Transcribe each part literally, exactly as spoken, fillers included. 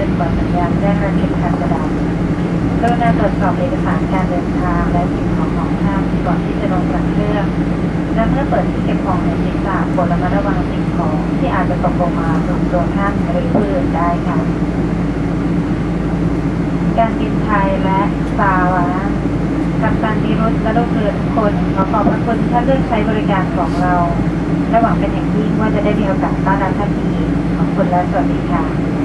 นกว่าสัญญาณแจ้งระเข็มขัดกระดาษกรุณาตรวจสอบเอกสารการเดินทางและสิ่งของของท่านก่อนที่จะลงจากเครื่องและเมื่อเปิดที่เก็บของในศีรษะโปรดระมัดระวังสิ่งของที่อาจจะตกลงมาถูกตัวท่านหรือผู้อื่นได้ค่ะการบินไทยและสาวากัปตันนิรุตและลูกเรือทุกคนขอขอบพระคุณที่ท่านเลือกใช้บริการของเราและหวังเป็นอย่างยิ่งว่าจะได้มีโอกาสต้อนรับท่านอีกขอบคุณและสวัสดีค่ะ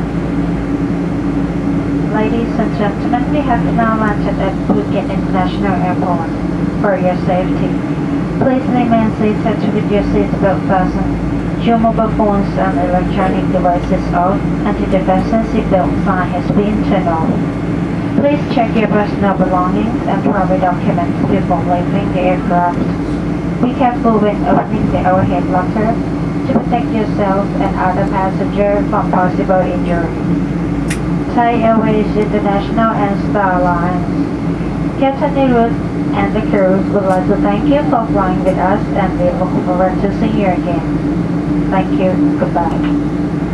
Ladies and gentlemen, we have now landed at Phuket International Airport. For your safety, please remain seated with your seatbelt fastened, your mobile phones and electronic devices off until the fasten seatbelt sign has been turned off. Please check your personal belongings and private documents before leaving the aircraft. Be careful when opening the overhead locker to protect yourself and other passengers from possible injury. Thai Airways International and Star Alliance. Captain Nirut and the crew would like to thank you for flying with us and we look forward to seeing you again. Thank you. Goodbye.